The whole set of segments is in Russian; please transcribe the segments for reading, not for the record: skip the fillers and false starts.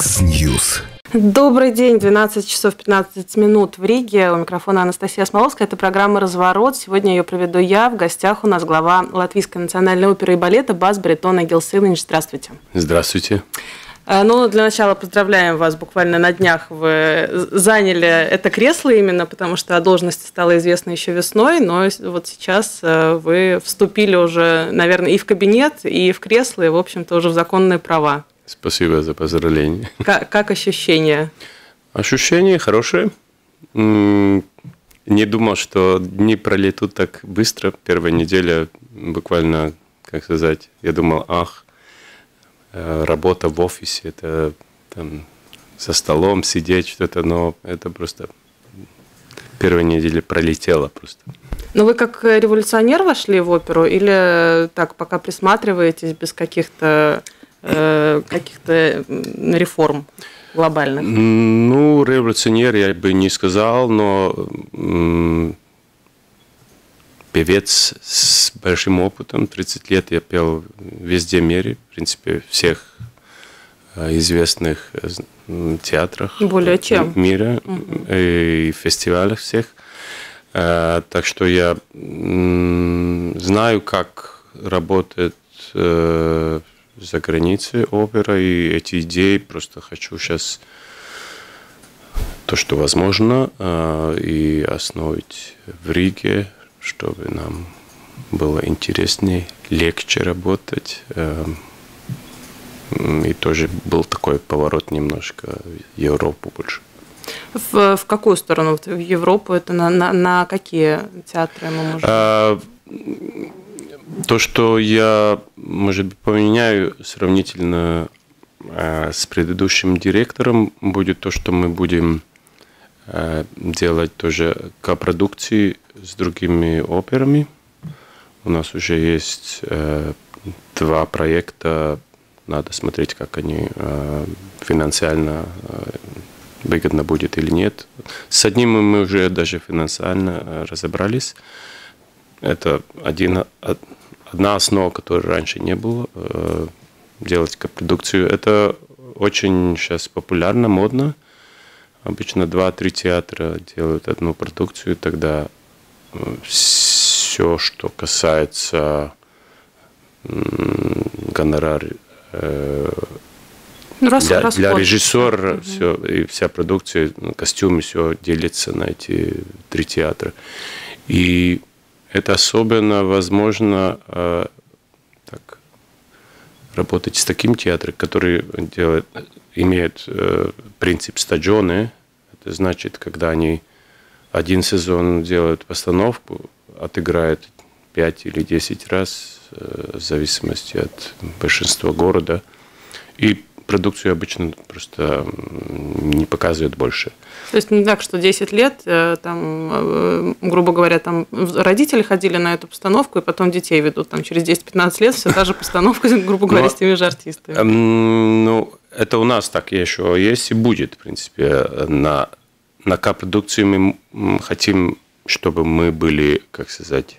X-News. Добрый день, 12 часов 15 минут в Риге. У микрофона Анастасия Смоловская. Это программа «Разворот». Сегодня ее проведу я. В гостях у нас глава Латвийской национальной оперы и балета бас-баритон Эгилс Силинч. Здравствуйте. Здравствуйте. Ну, для начала поздравляем вас. Буквально на днях вы заняли это кресло именно, потому что о должности стало известно еще весной, но вот сейчас вы вступили уже, наверное, и в кабинет, и в кресло, и, в общем-то, уже в законные права. Спасибо за поздравление. Как ощущения? Ощущения хорошие. Не думал, что дни пролетут так быстро. Первая неделя буквально, как сказать, я думал, работа в офисе, это там, за столом сидеть, что-то, но это просто первая неделя пролетела просто. Но вы как революционер вошли в оперу или так пока присматриваетесь без каких-то реформ глобальных? Ну, революционер я бы не сказал, но певец с большим опытом, 30 лет я пел везде в мире, в принципе, всех известных театрах более чем мира и фестивалях всех. Так что я знаю, как работает за границей опера, и эти идеи просто хочу сейчас то, что возможно, и основать в Риге, чтобы нам было интереснее, легче работать. И тоже был такой поворот немножко в Европу больше. В какую сторону? В Европу? Это на какие театры мы можем? То, что я, может быть, поменяю сравнительно с предыдущим директором, будет то, что мы будем делать тоже копродукции с другими операми. У нас уже есть 2 проекта. Надо смотреть, как они финансово выгодно будет или нет. С одним мы уже даже финансово разобрались. Это одна основа, которой раньше не было, делать копродукцию. Это очень сейчас популярно, модно. Обычно 2-3 театра делают одну продукцию, тогда все, что касается гонорара для режиссера, все, и вся продукция, костюмы, все делится на эти 3 театра. И это особенно возможно так, работать с таким театром, который имеет принцип стадионы. Это значит, когда они один сезон делают постановку, отыграют 5 или 10 раз, в зависимости от большинства города. И продукцию обычно просто не показывают больше. То есть не так, что 10 лет, там, грубо говоря, там родители ходили на эту постановку, и потом детей ведут. Там, через 10-15 лет все та же постановка, грубо говоря, с теми же артистами. Ну, это у нас так еще есть и будет, в принципе. На копродукции мы хотим, чтобы мы были, как сказать,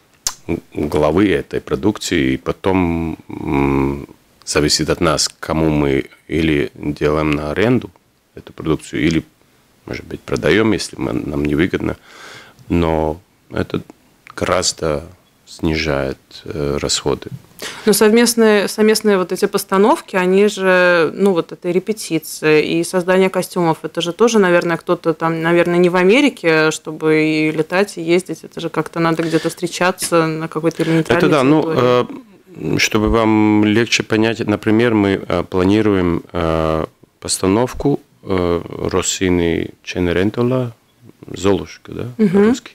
главы этой продукции, и потом зависит от нас, кому мы или делаем на аренду эту продукцию, или, может быть, продаем, если нам невыгодно. Но это гораздо снижает расходы. Но совместные вот эти постановки, они же, ну, вот это репетиции и создание костюмов, это же тоже, наверное, кто-то там, наверное, не в Америке, чтобы и летать, и ездить, это же как-то надо где-то встречаться на какой-то элементарной территории. Чтобы вам легче понять, например, мы планируем постановку Россини Ченерентола, Золушка, да, по-русски.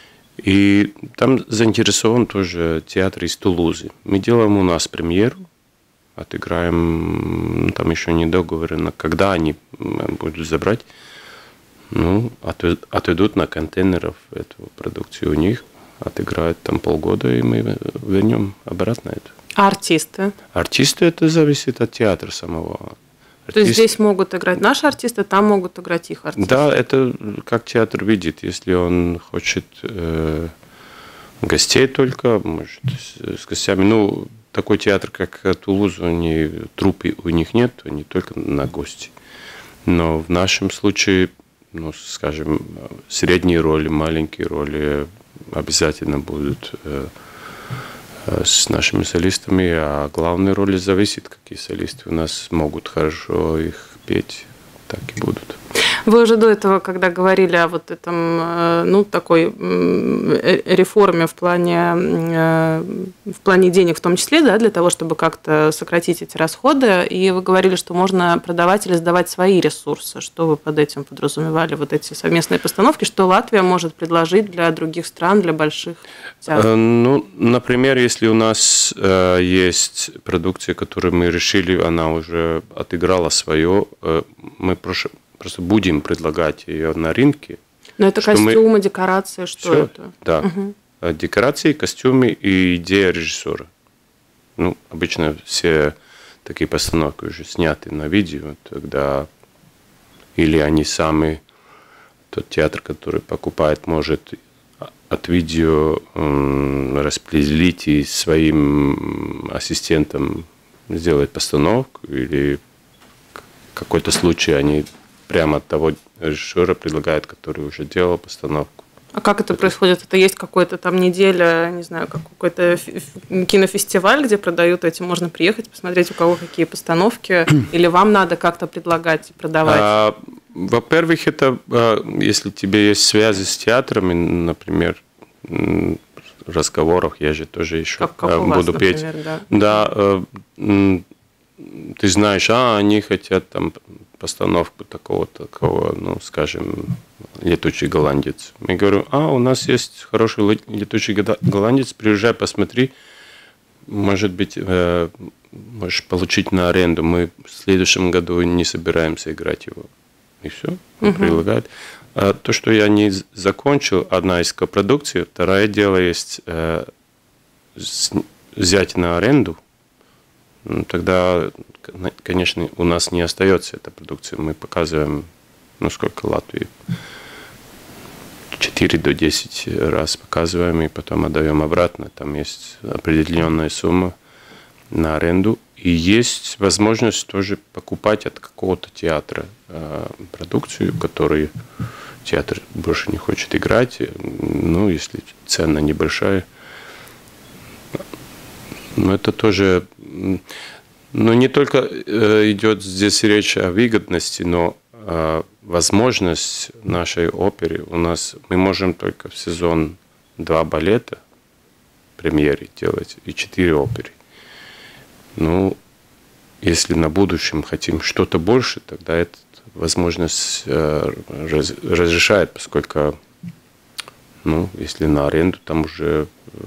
И там заинтересован тоже театр из Тулузы. Мы делаем у нас премьеру, отыграем, там еще не договорено, когда они будут забрать. Ну, отведут на контейнеров эту продукцию у них, отыграют там полгода, и мы вернем обратно это. А артисты? Артисты, это зависит от театра самого. То есть здесь могут играть наши артисты, там могут играть их артисты? Да, это как театр видит. Если он хочет гостей только, может, с гостями. Ну, такой театр, как Тулуз, труппы у них нет, они только на гости. Но в нашем случае, ну, скажем, средние роли, маленькие роли обязательно будут с нашими солистами, а главные роли зависит, какие солисты у нас могут хорошо их петь, так и будут. Вы уже до этого, когда говорили о вот этом, ну, такой реформе в плане денег в том числе, да, для того, чтобы как-то сократить эти расходы, и вы говорили, что можно продавать или сдавать свои ресурсы. Что вы под этим подразумевали, вот эти совместные постановки, что Латвия может предложить для других стран, для больших театров? Ну, например, если у нас есть продукция, которую мы решили, она уже отыграла свое, мы просто будем предлагать ее на рынке. Но это костюмы, декорации, что все, это? Да. Угу. Декорации, костюмы и идея режиссера. Ну, обычно все такие постановки уже сняты на видео, тогда или они сами, тот театр, который покупает, может от видео распределить и своим ассистентам сделать постановку, или в какой-то случай они прямо от того режиссера предлагают, который уже делал постановку. А как это происходит? Это есть какая-то там неделя, не знаю, как какой-то кинофестиваль, где продают эти, можно приехать, посмотреть, у кого какие постановки, или вам надо как-то предлагать и продавать? Во-первых, это если тебе есть связи с театрами, например, в разговорах, я же тоже еще буду петь. Например, да. Да, ты знаешь, они хотят там постановку такого, ну, скажем, «Летучий голландец». Мы говорим, у нас есть хороший «Летучий голландец», приезжай, посмотри, может быть, можешь получить на аренду. Мы в следующем году не собираемся играть его. И все, предлагают. То, что я не закончил, одна из копродукций, второе дело есть взять на аренду. Тогда, конечно, у нас не остается эта продукция. Мы показываем, ну, сколько Латвии? 4 до 10 раз показываем и потом отдаем обратно. Там есть определенная сумма на аренду. И есть возможность тоже покупать от какого-то театра продукцию, которую театр больше не хочет играть. Ну, если цена небольшая. Но это тоже... Ну, не только идет здесь речь о выгодности, но возможность нашей оперы у нас... Мы можем только в сезон 2 балета премьеры делать и 4 оперы. Ну, если на будущем хотим что-то больше, тогда эта возможность разрешает, поскольку, ну, если на аренду, там уже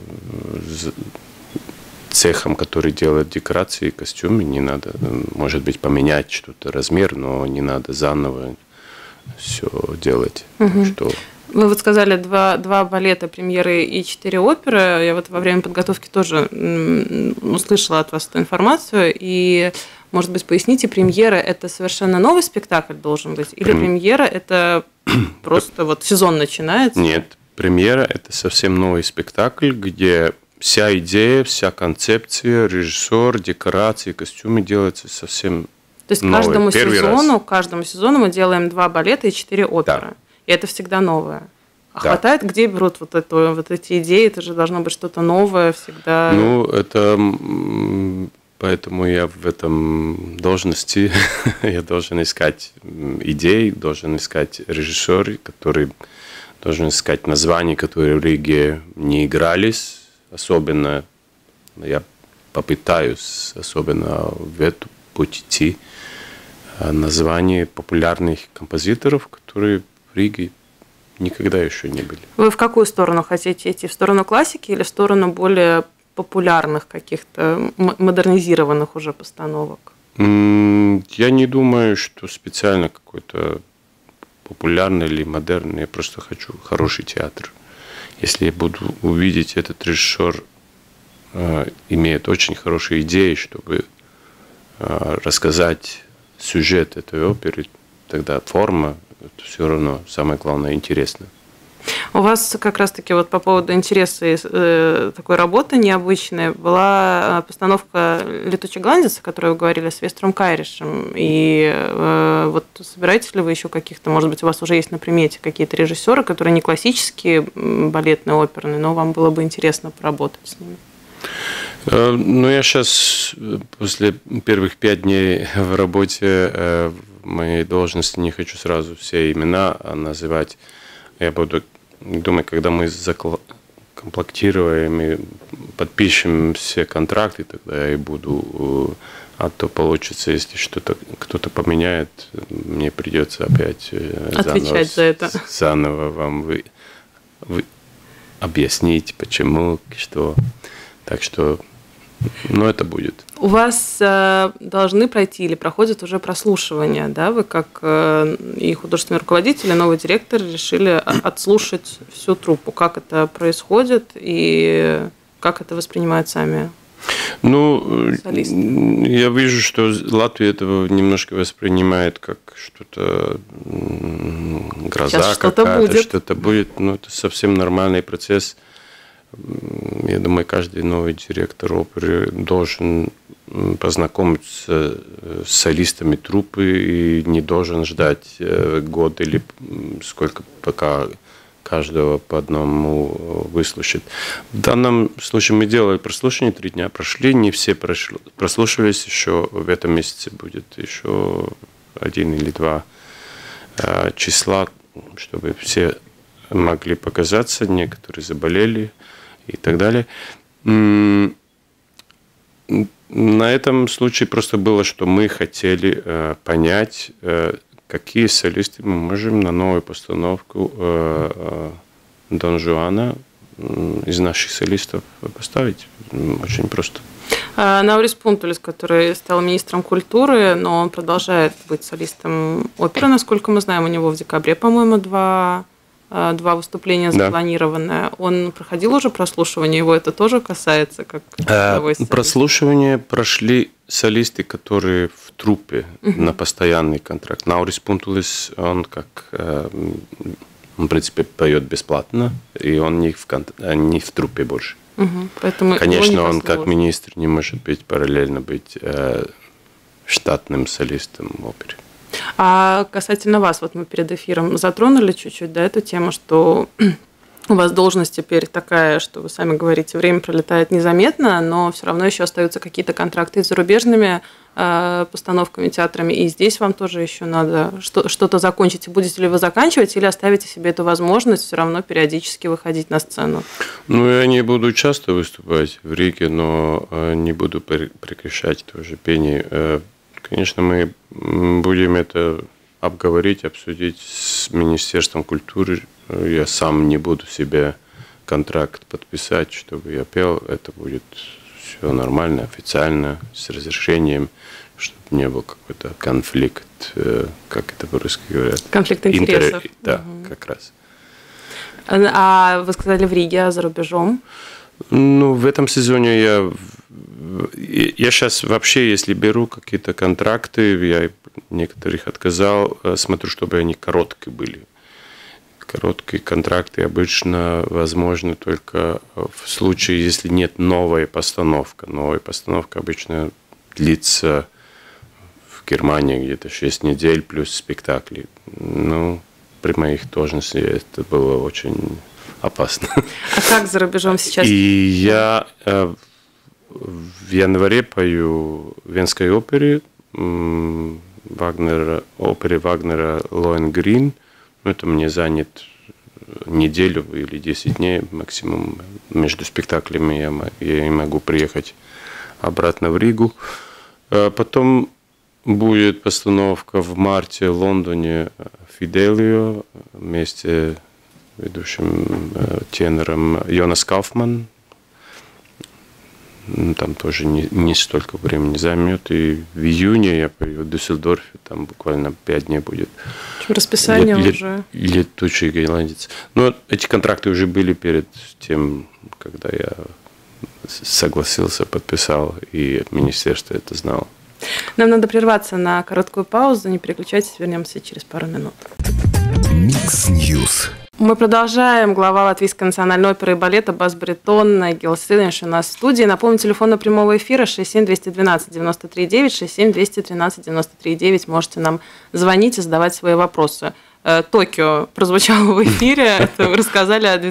цехом, который делает декорации и костюмы, не надо, может быть, поменять что-то размер, но не надо заново все делать. Что... Вы вот сказали 2 балета, премьеры и 4 оперы. Я вот во время подготовки тоже услышала от вас эту информацию. И, может быть, поясните, премьера – это совершенно новый спектакль должен быть? Или премьера – это просто вот сезон начинается? Нет, премьера – это совсем новый спектакль, где вся идея, вся концепция, режиссер, декорации, костюмы делаются совсем То есть новые. каждому сезону мы делаем 2 балета и 4 оперы. Да. И это всегда новое. А хватает, где берут вот эти идеи? Это же должно быть что-то новое всегда. Ну, это... Поэтому я в этом должности. Я должен искать идеи, должен искать режиссера, который должен искать названия, которые в Риге не игрались. Особенно, я попытаюсь, особенно в эту путь идти, названия популярных композиторов, которые в Риге никогда еще не были. Вы в какую сторону хотите идти? В сторону классики или в сторону более популярных каких-то модернизированных уже постановок? Я не думаю, что специально какой-то популярный или модерный. Я просто хочу хороший театр. Если я буду увидеть, этот режиссер имеет очень хорошие идеи, чтобы рассказать сюжет этой оперы, тогда форма, это все равно самое главное интересно. У вас как раз-таки вот по поводу интереса такой работы необычной была постановка «Летучий голландец», о которой вы говорили, с Вестером Кайришем. И вот собираетесь ли вы еще каких-то, может быть, у вас уже есть на примете какие-то режиссеры, которые не классические балетные, оперные, но вам было бы интересно поработать с ними? Ну, я сейчас после первых 5 дней в работе в моей должности не хочу сразу все имена называть. Я буду, думаю, когда мы закомплектируем и подпишем все контракты, тогда я и буду. А то получится, если что-то кто-то поменяет, мне придется опять отвечать за это. Заново вам объяснить, почему, что. Так что, ну, это будет. У вас должны пройти или проходят уже прослушивания, да? Вы как и художественный руководитель, и новый директор решили отслушать всю труппу. Как это происходит и как это воспринимают сами солисты? Я вижу, что Латвия этого немножко воспринимает как что-то, гроза какая-то, что-то будет. Ну, это совсем нормальный процесс. Я думаю, каждый новый директор оперы должен познакомиться с солистами труппы и не должен ждать год или сколько, пока каждого по одному выслушать. В данном случае мы делали прослушивание, 3 дня прошли, не все прослушивались, еще в этом месяце будет еще 1 или 2 числа, чтобы все могли показаться, некоторые заболели и так далее. На этом случае просто было, что мы хотели понять, какие солисты мы можем на новую постановку Дон Жуана из наших солистов поставить. Очень просто. Наурис Пунтулис, который стал министром культуры, но он продолжает быть солистом оперы, насколько мы знаем. У него в декабре, по-моему, 2 выступления запланированы. Да. Он проходил уже прослушивание, его это тоже касается? Как прослушивание прошли солисты, которые в труппе на постоянный контракт. Наурис Пунтулис, он в принципе поет бесплатно, и он не в труппе больше. Поэтому конечно, он как министр не может параллельно быть штатным солистом в опере. А касательно вас, вот мы перед эфиром затронули чуть-чуть, да, эту тему, что у вас должность теперь такая, что вы сами говорите, время пролетает незаметно, но все равно еще остаются какие-то контракты с зарубежными постановками, театрами, и здесь вам тоже еще надо что-то закончить. Будете ли вы заканчивать или оставите себе эту возможность все равно периодически выходить на сцену? Ну, я не буду часто выступать в Риге, но не буду прекращать тоже пение. Конечно, мы будем это обсудить с Министерством культуры. Я сам не буду себе контракт подписать, чтобы я пел. Это будет все нормально, официально, с разрешением, чтобы не был какой-то конфликт, как это по-русски говорят. Конфликт интересов. Да, как раз. А вы сказали в Риге, а за рубежом? Ну, в этом сезоне я сейчас вообще, если беру какие-то контракты, я некоторых отказал, смотрю, чтобы они короткие были. Короткие контракты обычно возможны только в случае, если нет новой постановки. Новая постановка обычно длится в Германии где-то 6 недель плюс спектакли. Ну, при моих должностях это было очень опасно. А как за рубежом сейчас? И я в январе пою в Венской опере, опере Вагнера «Лоэнгрин». Это мне занят неделю или 10 дней максимум. Между спектаклями я могу приехать обратно в Ригу. Потом будет постановка в марте в Лондоне «Фиделио» вместе с ведущим тенором Йонас Кауфман. Там тоже не столько времени займет. И в июне я пою в Дюссельдорфе, там буквально 5 дней будет. Расписание уже. «Летучий голландец». Но эти контракты уже были перед тем, когда я согласился, подписал, и министерство это знало. Нам надо прерваться на короткую паузу. Не переключайтесь, вернемся через пару минут. Микс Ньюс. Мы продолжаем. Глава Латвийской национальной оперы и балета, бас-баритон Гил Силинш у нас в студии. Напомню, телефон прямого эфира 67-212-93-9, 67-213-93-9. Можете нам звонить и задавать свои вопросы. Токио прозвучало в эфире. Это вы рассказали о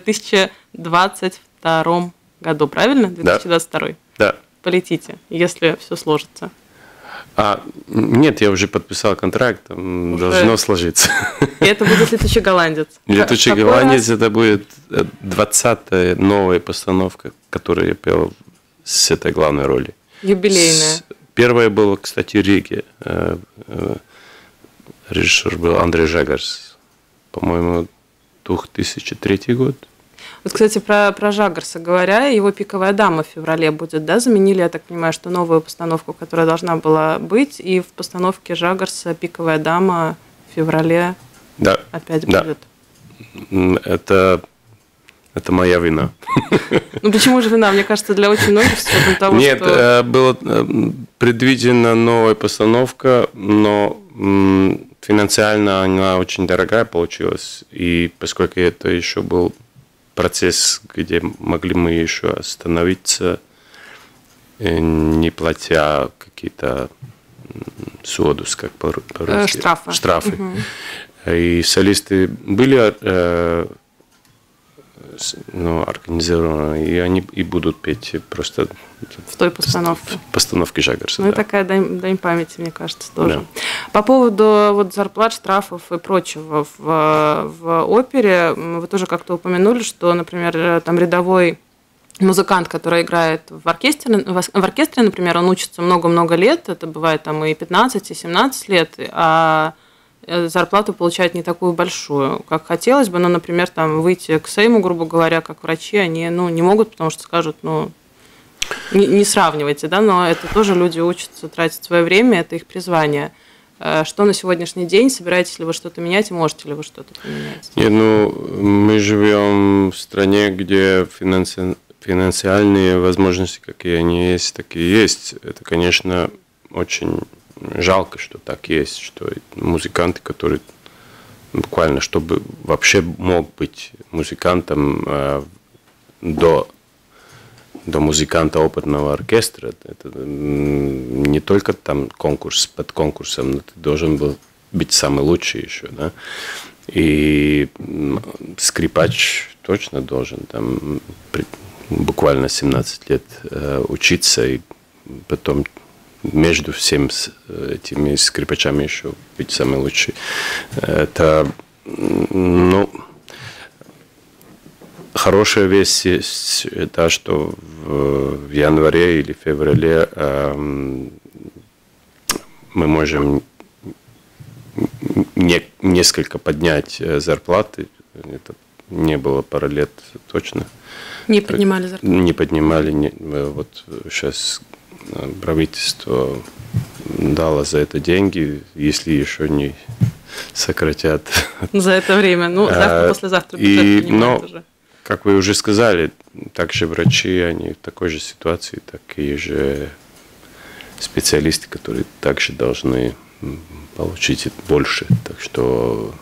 2022 году, правильно? 2022. Да. Полетите, если все сложится. Нет, я уже подписал контракт, должно сложиться. И это будет «Летучий голландец». «Летучий голландец» это будет 20-я новая постановка, которую я пел с этой главной роли. Юбилейная. Первая была, кстати, в Риге. Режиссер был Андрей Жагарс, по-моему, 2003 год. Вот, кстати, про Жагарса говоря, его «Пиковая дама» в феврале будет, да? Заменили, я так понимаю, что новую постановку, которая должна была быть, и в постановке Жагарса «Пиковая дама» в феврале опять будет. Это моя вина. Ну почему же вина? Мне кажется, для очень многих с учетом того, Нет, была предвидена новая постановка, но финансово она очень дорогая получилась, и поскольку это еще был процесс, где могли мы еще остановиться, не платя какие-то судус, как по-русски. Штрафы. Угу. И солисты были организованы, и они и будут петь просто в той постановке. В постановке Жагарса. Ну, и такая дань памяти, мне кажется, тоже. Да. По поводу зарплат, штрафов и прочего в опере, вы тоже как-то упомянули, что, например, там рядовой музыкант, который играет в оркестре, например, он учится много-много лет, это бывает там и 15, и 17 лет, а зарплату получает не такую большую, как хотелось бы, но, например, там выйти к Сейму, грубо говоря, как врачи, они не могут, потому что скажут, не сравнивайте, да, но это тоже люди учатся тратить свое время, это их призвание. Что на сегодняшний день? Собираетесь ли вы что-то менять и можете ли вы что-то поменять? Нет, мы живем в стране, где финансовые возможности, какие они есть, такие есть. Это, конечно, очень жалко, что так есть, что музыканты, которые буквально, чтобы вообще мог быть музыкантом до музыканта оперного оркестра, это не только там конкурс под конкурсом, но ты должен был быть самый лучший еще, да. И скрипач точно должен там буквально 17 лет учиться и потом между всеми этими скрипачами еще быть самый лучший. Это, хорошая весть есть та, что в январе или феврале мы можем несколько поднять зарплаты. Это не было пару лет точно. Не поднимали зарплаты? Не поднимали. Вот сейчас правительство дало за это деньги, если еще не сократят. За это время. Завтра, послезавтра бюджет принимают уже. Как вы уже сказали, также врачи, они в такой же ситуации, такие же специалисты, которые также должны получить больше. Так что...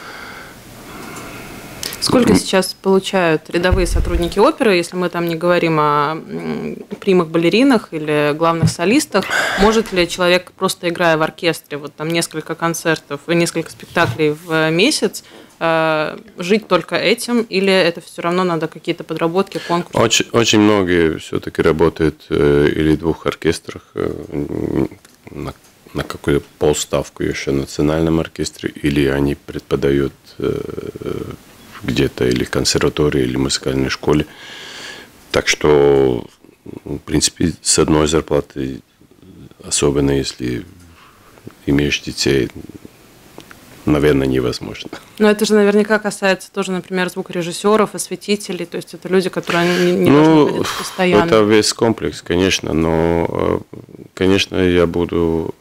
Сколько сейчас получают рядовые сотрудники оперы, если мы там не говорим о примах балеринах или главных солистах? Может ли человек, просто играя в оркестре, вот там несколько концертов и несколько спектаклей в месяц, жить только этим, или это все равно надо какие-то подработки, конкурсы? Очень многие все-таки работают или в двух оркестрах, на какую-то полставку еще в национальном оркестре, или они преподают где-то или консерватории, или музыкальной школе. Так что, в принципе, с одной зарплатой, особенно если имеешь детей, наверное, невозможно. Но это же наверняка касается тоже, например, звукорежиссеров, осветителей, то есть это люди, которые не должны находиться постоянно. Это весь комплекс, конечно, но, конечно, я буду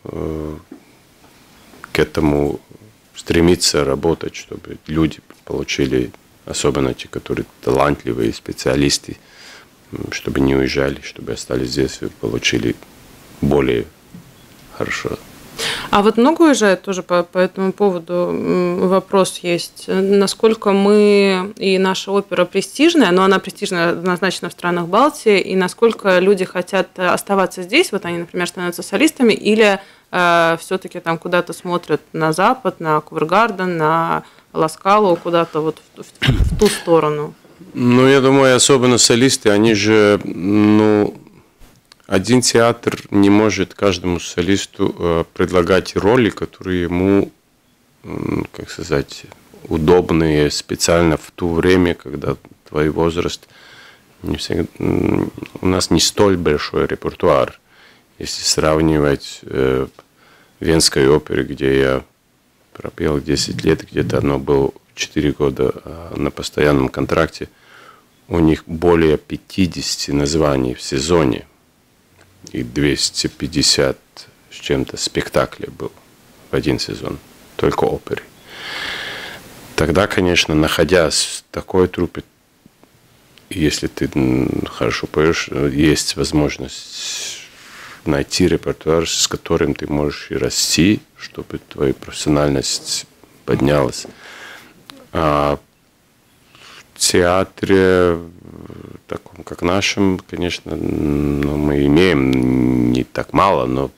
к этому стремиться работать, чтобы люди получили, особенно те, которые талантливые специалисты, чтобы не уезжали, чтобы остались здесь и получили более хорошо. А вот много уезжает тоже по этому поводу? Вопрос есть. Насколько мы и наша опера престижная, но она престижная однозначно в странах Балтии, и насколько люди хотят оставаться здесь, вот они, например, становятся солистами, или все-таки там куда-то смотрят на Запад, на Ковергарден, на Ласкалу, куда-то вот в ту сторону? Ну, я думаю, особенно солисты, они же, один театр не может каждому солисту предлагать роли, которые ему, как сказать, удобные специально в то время, когда твой возраст. Не всегда, у нас не столь большой репертуар, если сравнивать Венской оперы, где я пропел 10 лет, где-то оно было 4 года на постоянном контракте. У них более 50 названий в сезоне. И 250 с чем-то спектаклей был в один сезон, только оперы. Тогда, конечно, находясь в такой труппе, если ты хорошо поешь, есть возможность найти репертуар, с которым ты можешь и расти, чтобы твоя профессиональность поднялась. А в театре, таком как нашем, конечно, мы имеем не так мало, но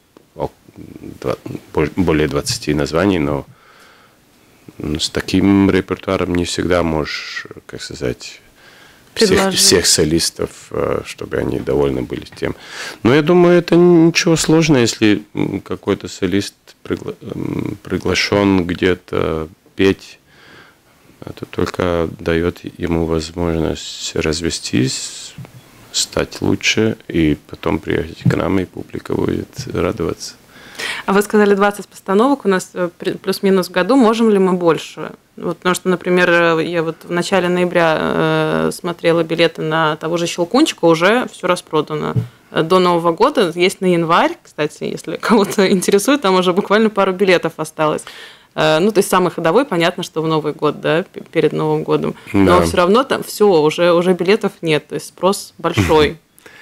более 20 названий, но с таким репертуаром не всегда можешь, как сказать, всех солистов, чтобы они довольны были тем. Но я думаю, это ничего сложного, если какой-то солист приглашен где-то петь. Это только дает ему возможность развестись, стать лучше, и потом приехать к нам, и публика будет радоваться. А вы сказали 20 постановок у нас плюс-минус в году. Можем ли мы больше? Вот, потому что, например, я вот в начале ноября смотрела билеты на того же Щелкунчика, уже все распродано. До Нового года есть на январь, кстати, если кого-то интересует, там уже буквально пару билетов осталось. Ну, то есть самый ходовой, понятно, что в Новый год, да, перед Новым годом. Но все равно там все, уже билетов нет, то есть спрос большой.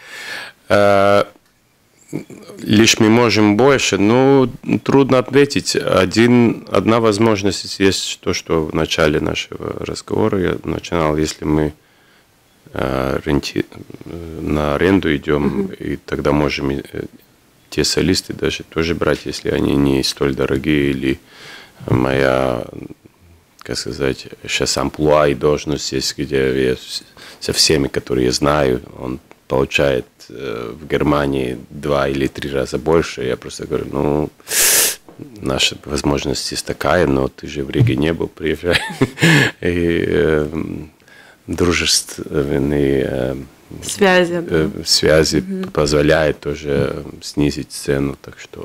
Лишь мы можем больше, но трудно ответить. Одна возможность есть то, что в начале нашего разговора я начинал, если мы на аренду идем, и тогда можем те солисты даже тоже брать, если они не столь дорогие, или моя, как сказать, сейчас амплуа и должность есть, где я со всеми, которые я знаю, он получает в Германии 2 или 3 раза больше. Я просто говорю, наша возможность есть такая, но ты же в Риге не был, приезжай. И дружественные связи позволяют тоже снизить цену, так что...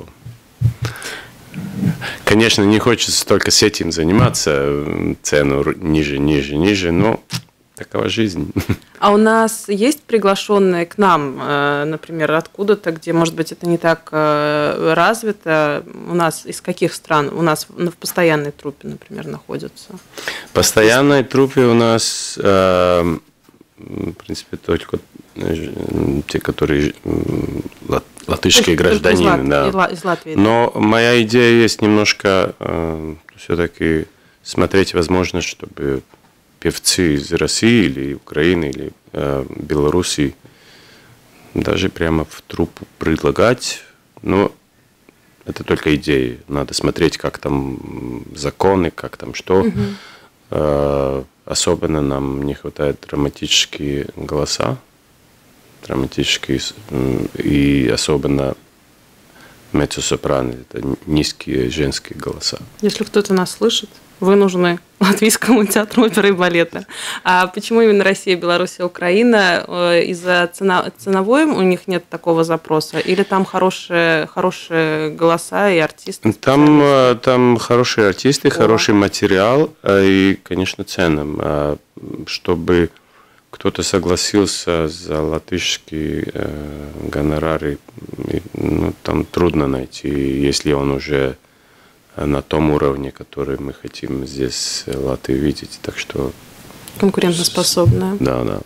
Конечно, не хочется только с этим заниматься, цену ниже, но такова жизнь. А у нас есть приглашенные к нам, например, откуда-то, где, может быть, это не так развито? У нас из каких стран? У нас в постоянной труппе, например, находятся? В постоянной труппе у нас, в принципе, только те, которые латышские гражданины. Из Латвии. Но моя идея есть немножко все-таки смотреть возможность, чтобы певцы из России или Украины или Белоруссии даже прямо в труппу предлагать. Но это только идеи. Надо смотреть, как там законы, как там что. Особенно нам не хватает драматические голоса. Драматические и особенно меццо-сопрано. Это низкие женские голоса. Если кто-то нас слышит, вы нужны Латвийскому театру оперы и балета. А почему именно Россия, Беларусь и Украина? Из-за ценовой у них нет такого запроса? Или там хорошие голоса и артисты? Там хорошие артисты, хороший материал и, конечно, цена. Чтобы кто-то согласился за латышские гонорары, там трудно найти, если он уже на том уровне, который мы хотим здесь в Латвии видеть. Так что... Конкурентоспособная. Да.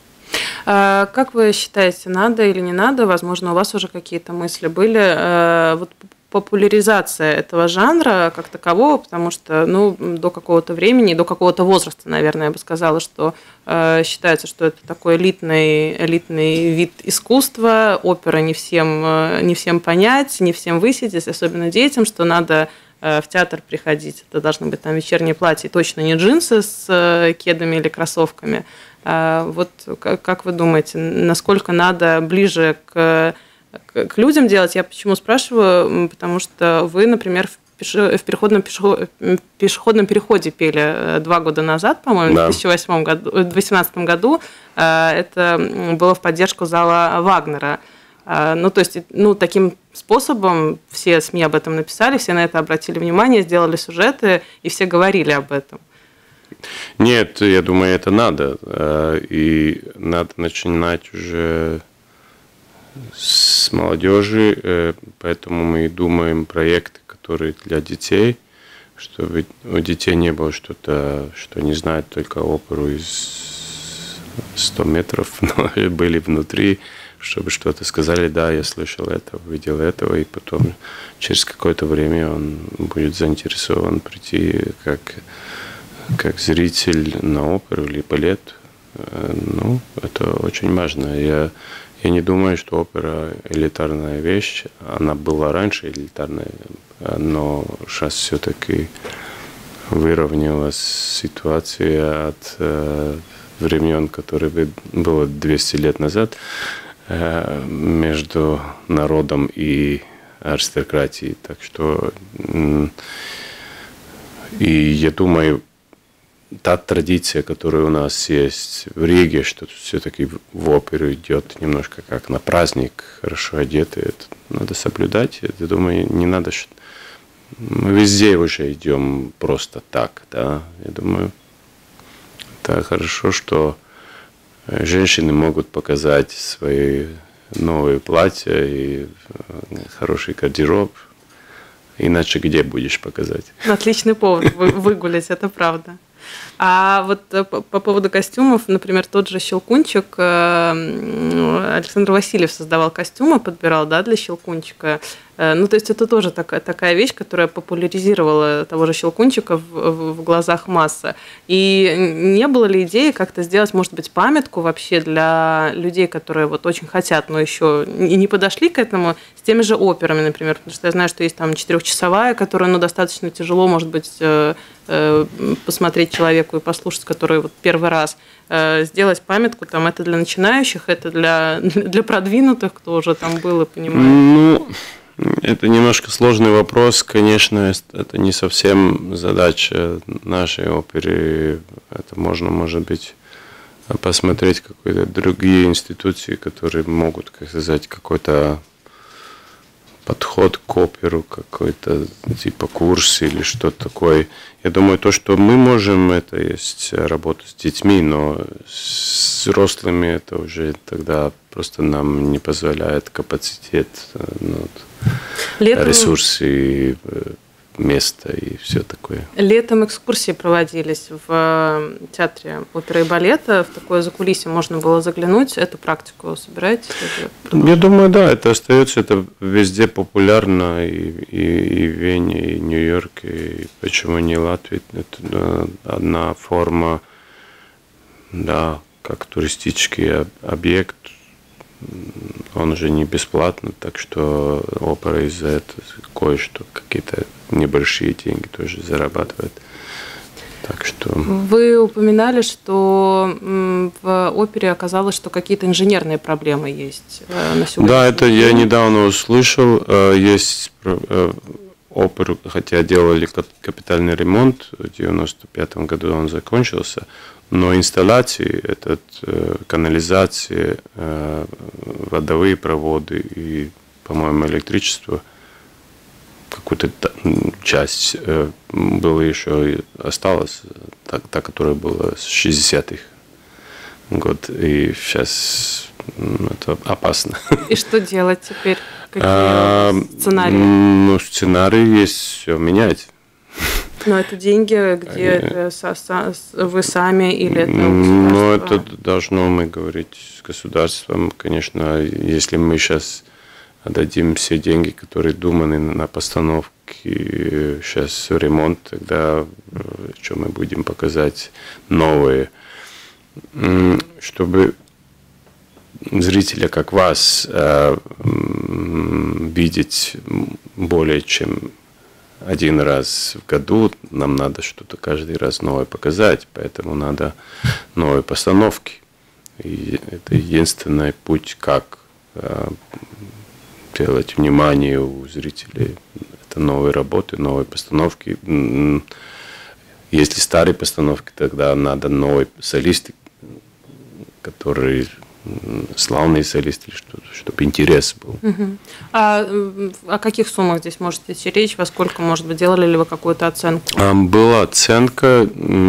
Как вы считаете, надо или не надо? Возможно, у вас уже какие-то мысли были. Вот популяризация этого жанра как такового, потому что до какого-то времени, до какого-то возраста, наверное, я бы сказала, что считается, что это такой элитный вид искусства, опера не всем понять, не всем высидеть, особенно детям, что надо в театр приходить. Это должны быть там вечерние платья, точно не джинсы с кедами или кроссовками. Вот как вы думаете, насколько надо ближе к людям делать? Я почему спрашиваю? Потому что вы, например, в пешеходном переходе пели 2 года назад, по-моему, да. В 2018 году. Это было в поддержку зала Вагнера. То есть, таким способом все СМИ об этом написали, все на это обратили внимание, сделали сюжеты, и все говорили об этом. Нет, я думаю, это надо. И надо начинать уже с молодежи, поэтому мы думаем проекты, которые для детей, чтобы у детей не было что-то, что не знают только оперу из 100 метров, но были внутри, чтобы что-то сказали, да, я слышал это, видел этого, и потом через какое-то время он будет заинтересован прийти как зритель на оперу или балет. Это очень важно. Я не думаю, что опера элитарная вещь. Она была раньше элитарная, но сейчас все-таки выровнялась ситуация от времен, которые было 200 лет назад, между народом и аристократией. Так что, и я думаю, та традиция, которая у нас есть в Риге, что все-таки в оперу идет немножко как на праздник, хорошо одеты, это надо соблюдать. Я думаю, не надо, мы везде уже идем просто так, да. Я думаю, это хорошо, что женщины могут показать свои новые платья и хороший гардероб. Иначе где будешь показать? Отличный повод выгулять, это правда. А вот по поводу костюмов, например, тот же «Щелкунчик», Александр Васильев создавал костюмы, подбирал, да, для «Щелкунчика». То есть это тоже такая вещь, которая популяризировала того же «Щелкунчика» в глазах массы. И не было ли идеи как-то сделать, может быть, памятку вообще для людей, которые вот очень хотят, но еще и не подошли к этому, с теми же операми, например? Потому что я знаю, что есть там 4-часовая, которую достаточно тяжело, может быть, посмотреть человеку и послушать, который вот первый раз. Сделать памятку, там, это для начинающих, это для продвинутых, кто уже там был и понимает. Это немножко сложный вопрос, конечно, это не совсем задача нашей оперы. Это можно, может быть, посмотреть какие-то другие институции, которые могут, как сказать, какой-то подход к оперу, какой-то типа курс или что-то такое. Я думаю, то, что мы можем, это есть работа с детьми, но с взрослыми это уже тогда просто нам не позволяет капацитет, ресурсы, место и все такое. Летом экскурсии проводились в театре оперы и балета. В такое закулисье можно было заглянуть. Эту практику собираетесь? Я думаю, да, это остается, это везде популярно, и в Вене, и в Нью-Йорке, и почему не Латвии. Это одна форма, да, как туристический объект. Он уже не бесплатно, так что опера из-за этого кое-что, какие-то небольшие деньги тоже зарабатывает. Так что... Вы упоминали, что в опере оказалось, что какие-то инженерные проблемы есть на сегодня. Да, это я недавно услышал. Есть оперу, хотя делали капитальный ремонт, в 1995 году он закончился, но инсталляции, канализация, водовые проводы и, по-моему, электричество, какую-то часть была еще осталась, та, которая была с 60-х год, и сейчас это опасно. И что делать теперь? Какие сценарии? Сценарий есть все менять. Но это деньги, где это вы сами или это государство? Ну, это должно мы говорить с государством. Конечно, если мы сейчас отдадим все деньги, которые думаны на постановки, сейчас ремонт, тогда что мы будем показать новые, чтобы зрителя, как вас, видеть более чем один раз в году, нам надо что-то каждый раз новое показать, поэтому надо новые постановки. И это единственный путь, как делать внимание у зрителей. Это новые работы, новые постановки. Если старые постановки, тогда надо новые солисты, которые славные солисты, чтобы интерес был. А о каких суммах здесь можете идти речь? Во сколько, может быть, делали ли вы какую-то оценку? Была оценка,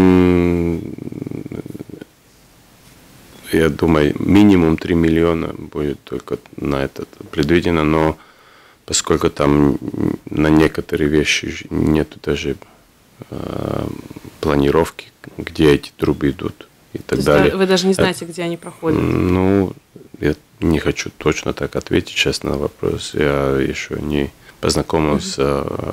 я думаю, минимум 3 миллиона будет только на это предвидено, но поскольку там на некоторые вещи нету даже планировки, где эти трубы идут и так далее. Вы даже не знаете, где они проходят? Ну, я не хочу точно так ответить сейчас на вопрос. Я еще не познакомился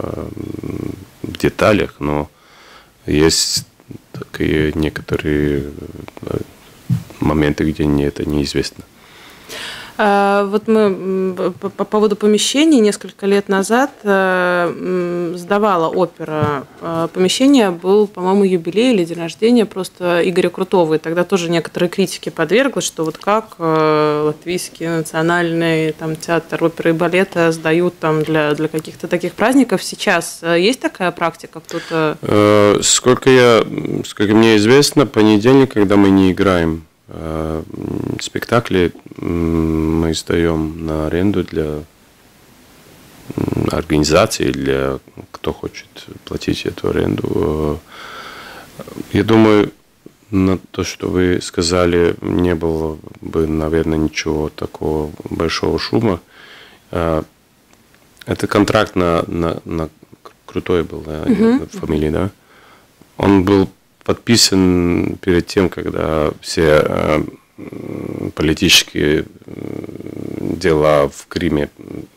в деталях, но есть такие некоторые моменты, где мне это неизвестно. Вот мы по поводу помещений несколько лет назад сдавала опера. Помещение был, по-моему, юбилей или день рождения просто Игоря Крутого. И тогда тоже некоторые критики подверглось, что вот как Латвийский национальный там, театр оперы и балета сдают там для каких-то таких праздников. Сейчас есть такая практика? Кто-то... Сколько мне известно, понедельник, когда мы не играем спектакли, мы сдаем на аренду для организации, для кто хочет платить эту аренду. Я думаю, на то, что вы сказали, не было бы, наверное, ничего такого большого шума. Это контракт на Крутой был, да, фамилия, да? Он был подписан перед тем, когда все политические дела в Крыме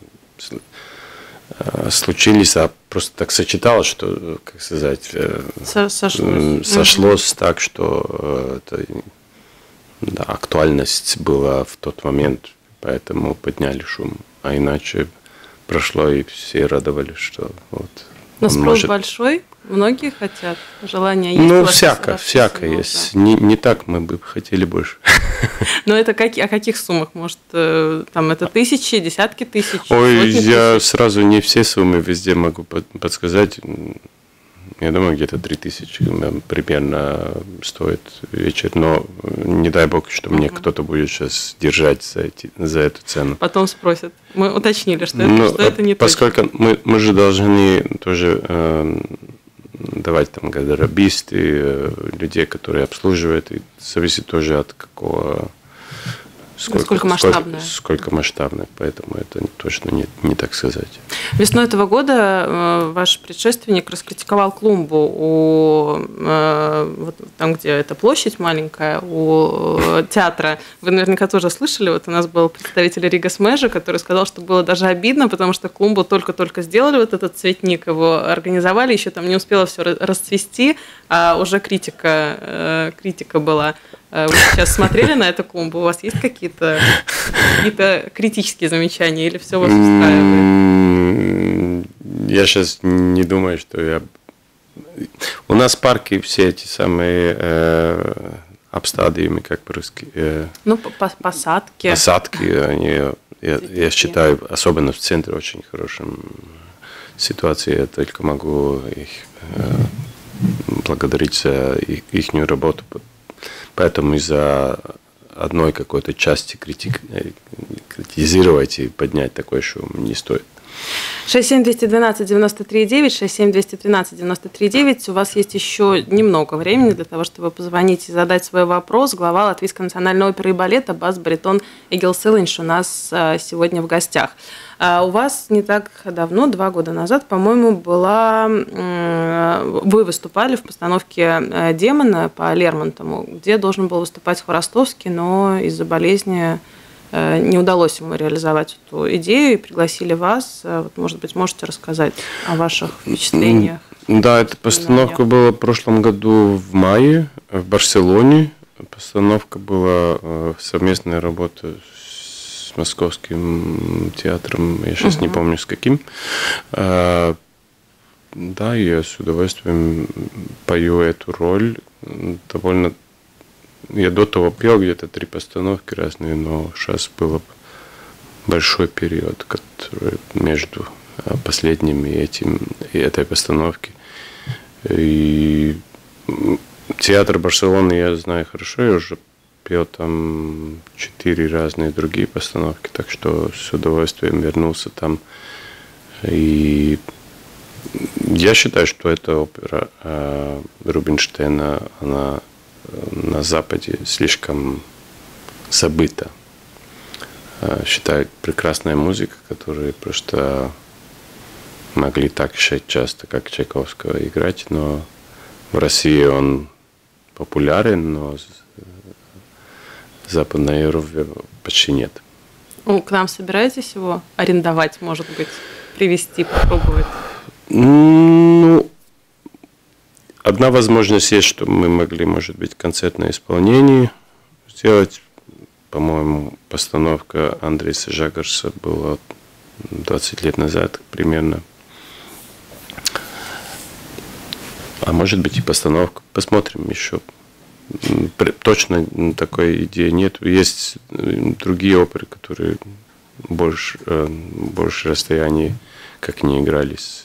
случились, а просто так сочеталось, что, как сказать, сошлось так, что это, да, актуальность была в тот момент, поэтому подняли шум, а иначе прошло, и все радовались, что вот. Но спрос большой, многие хотят, желание есть. Ну, всякое есть. Не так мы бы хотели больше. Но это о каких суммах? Может, там это тысячи, десятки тысяч? Ой, я сразу не все суммы везде могу подсказать. Я думаю, где-то 3000 примерно стоит вечер. Но не дай бог, что мне кто-то будет сейчас держать за эту цену. Потом спросят. Мы уточнили, что это не поскольку мы же должны тоже давать там гардеробисты, людей, которые обслуживают. И зависит тоже от какого... Сколько масштабное. Сколько масштабное, поэтому это точно не так сказать. Весной этого года ваш предшественник раскритиковал клумбу там, где эта площадь маленькая, у театра. Вы наверняка тоже слышали, вот у нас был представитель Ригас Межа, который сказал, что было даже обидно, потому что клумбу только-только сделали, вот этот цветник, его организовали, еще там не успело все расцвести, а уже критика была. Вы сейчас смотрели на эту клумбу? У вас есть какие-то критические замечания или все вас устраивает? Я сейчас не думаю, что У нас парки все эти самые обстадиями, как по-русски. Посадки. Посадки, они, я считаю, особенно в центре, очень хорошим ситуации. Я только могу их благодарить за их работу. Поэтому из-за одной какой-то части критизировать и поднять такой шум не стоит. 67-212-93-9, 67-213-93-9. У вас есть еще немного времени для того, чтобы позвонить и задать свой вопрос. Глава Латвийской национальной оперы и балета, бас-баритон Эгил Силинш у нас сегодня в гостях. У вас не так давно, 2 года назад, по-моему, вы выступали в постановке «Демона» по Лермонтову, где должен был выступать Хворостовский, но из-за болезни не удалось ему реализовать эту идею, и пригласили вас. Вот, может быть, можете рассказать о ваших впечатлениях? Да, эта постановка была в прошлом году в мае в Барселоне. Постановка была совместная работа с Московским театром, я сейчас не помню с каким. Да, я с удовольствием пою эту роль. Довольно... Я до того пел где-то 3 постановки разные, но сейчас был большой период, который между последними и этой постановки. И театр Барселоны я знаю хорошо, я уже пел там 4 разные другие постановки, так что с удовольствием вернулся там. И я считаю, что эта опера Рубинштейна, она на Западе слишком забыта. Считаю, прекрасная музыка, которую просто могли так же часто, как Чайковского, играть, но в России он популярен, но в Западной Европе почти нет. К нам собираетесь его арендовать, может быть, привезти, попробовать? Ну, одна возможность есть, что мы могли, может быть, концертное исполнение сделать. По-моему, постановка Андреса Жагарса была 20 лет назад примерно. А может быть и постановка. Посмотрим еще. Точно такой идеи нет. Есть другие оперы, которые больше расстояния, как не игрались.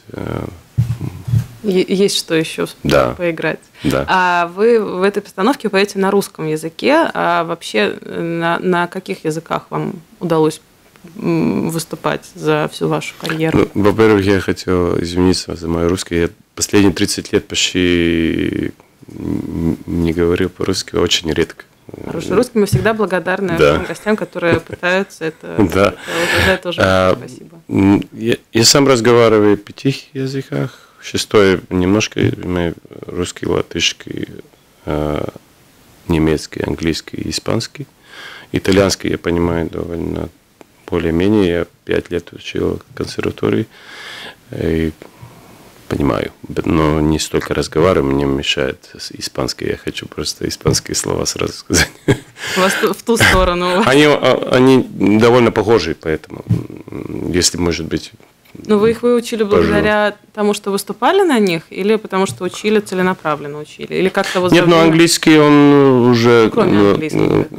Есть что еще поиграть. Да. А вы в этой постановке поете на русском языке, а вообще на каких языках вам удалось выступать за всю вашу карьеру? Ну, во-первых, я хотел извиниться за мой русский. Я последние 30 лет почти не говорил по-русски, очень редко. Хороший русский, мы всегда благодарны всем гостям, которые пытаются это. Да. За это уже спасибо. Я сам разговариваю в 5 языках. 6-й немножко русский, латышский, немецкий, английский, испанский. Итальянский я понимаю довольно более-менее. Я 5 лет учил в консерватории и понимаю, но не столько разговариваю, мне мешает испанский. Я хочу просто испанские слова сразу сказать. У вас в ту сторону. Они довольно похожи, поэтому, если, может быть... Но вы их выучили благодаря тому, что выступали на них, или потому что учили, целенаправленно учили? Или как-то вот... Нет, но английский он уже... Кроме английского.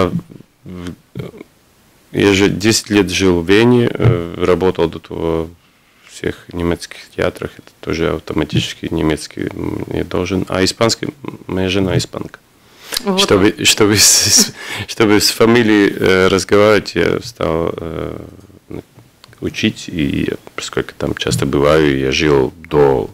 Я же 10 лет жил в Вене, работал до того в всех немецких театрах, это тоже автоматически немецкий не должен. А испанский, моя жена испанка. Вот. Чтобы с фамилией разговаривать, я стал учить, и поскольку там часто бываю, я жил до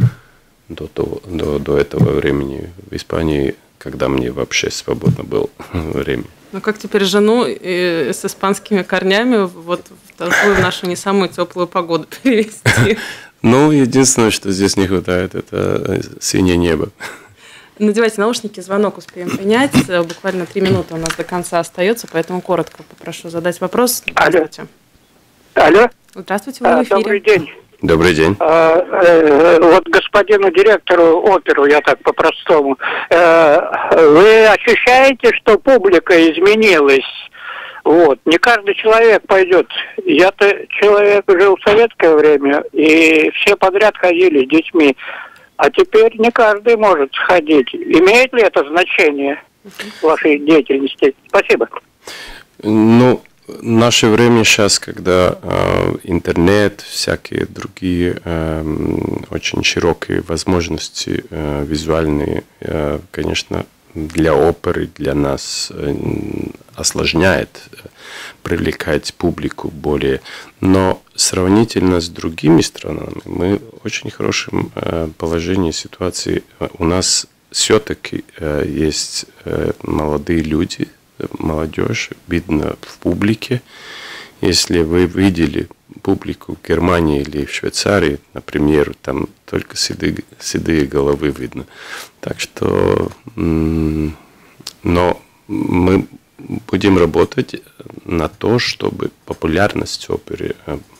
этого времени в Испании, когда мне вообще свободно было время. Ну как теперь жену с испанскими корнями вот в такую нашу не самую теплую погоду перевести? Ну, единственное, что здесь не хватает, это синее небо. Надевайте наушники, звонок успеем принять. Буквально 3 минуты у нас до конца остается, поэтому коротко попрошу задать вопрос. Здравствуйте. Алло. Здравствуйте, вы в эфире. Добрый день. Добрый день. Вот господину директору оперу, я так по-простому, вы ощущаете, что публика изменилась? Вот. Не каждый человек пойдет. Я-то человек жил в советское время, и все подряд ходили с детьми. А теперь не каждый может ходить. Имеет ли это значение в вашей деятельности? Спасибо. Ну, наше время сейчас, когда интернет, всякие другие очень широкие возможности визуальные, конечно, для оперы, для нас осложняет привлекать публику более. Но сравнительно с другими странами мы в очень хорошем положении ситуации. У нас все-таки есть молодые люди, молодежь, видно в публике. Если вы видели публику в Германии или в Швейцарии, например, там только седые головы видно. Так что, но мы будем работать на то, чтобы популярность оперы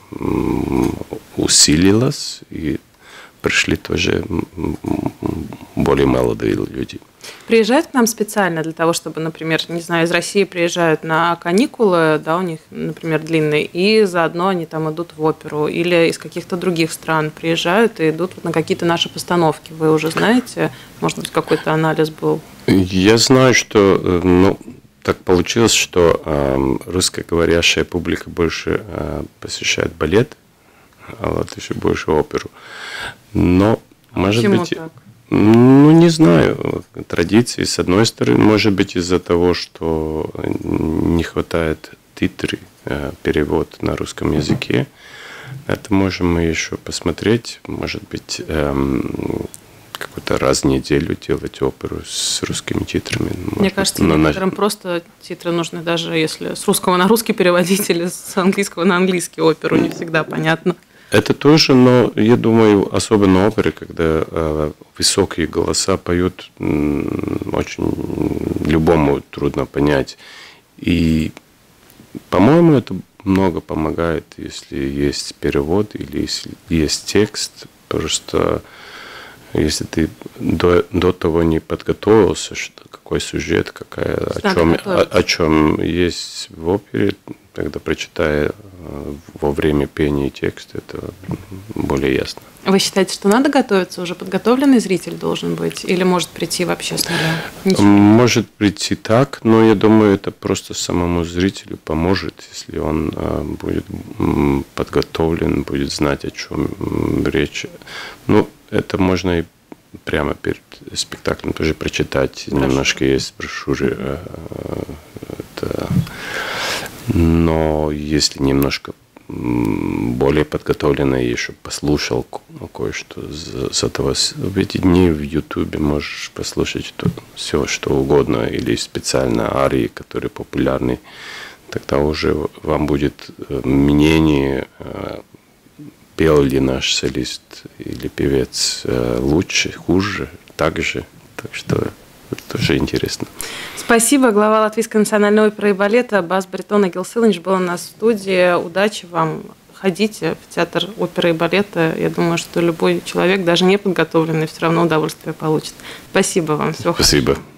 усилилась и пришли тоже более молодые люди. Приезжают к нам специально для того, чтобы, например, не знаю, из России приезжают на каникулы, да, у них, например, длинные, и заодно они там идут в оперу, или из каких-то других стран приезжают и идут вот на какие-то наши постановки. Вы уже знаете, может быть, какой-то анализ был? Я знаю, что, так получилось, что русскоговорящая публика больше посещает балет, а латыши больше оперу. Но, может быть, так? Не знаю, традиции, с одной стороны, может быть, из-за того, что не хватает титры, перевод на русском языке. Это можем мы еще посмотреть, может быть, какой-то раз в неделю делать оперу с русскими титрами. Мне кажется, некоторым просто титры нужны, даже если с русского на русский переводить или с английского на английский оперу, не всегда понятно. Это тоже, но я думаю, особенно оперы, когда высокие голоса поют, очень любому трудно понять. И, по-моему, это много помогает, если есть перевод или если есть текст. Просто если ты до того не подготовился, что какой сюжет, о чем есть в опере, тогда прочитая во время пения текст, это более ясно. Вы считаете, что надо готовиться? Уже подготовленный зритель должен быть? Или может прийти вообще с нуля? Ничего. Может прийти так, но я думаю, это просто самому зрителю поможет, если он будет подготовлен, будет знать, о чем речь. Это можно и прямо перед спектаклем тоже прочитать. Немножко есть брошюры. Но если немножко более подготовленно, еще послушал кое-что с этого. В эти дни в Ютубе можешь послушать все, что угодно, или специально арии, которые популярны. Тогда уже вам будет мнение, пел ли наш солист или певец лучше, хуже, так же. Так что это тоже интересно. Спасибо. Глава Латвийской национальной оперы и балета, бас-баритон Эгил Силинч был у нас в студии. Удачи вам. Ходите в театр оперы и балета. Я думаю, что любой человек, даже не подготовленный, все равно удовольствие получит. Спасибо вам. Всего Спасибо. хорошего.